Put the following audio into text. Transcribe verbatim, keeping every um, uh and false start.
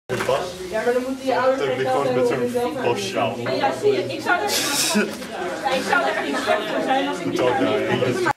Ja, maar dan moeten je ouders er ligt gewoon met zo'n bosjaal. Ja, zie je. Ik zou er, ja, ik zou er echt niet slecht voor zijn als ik niet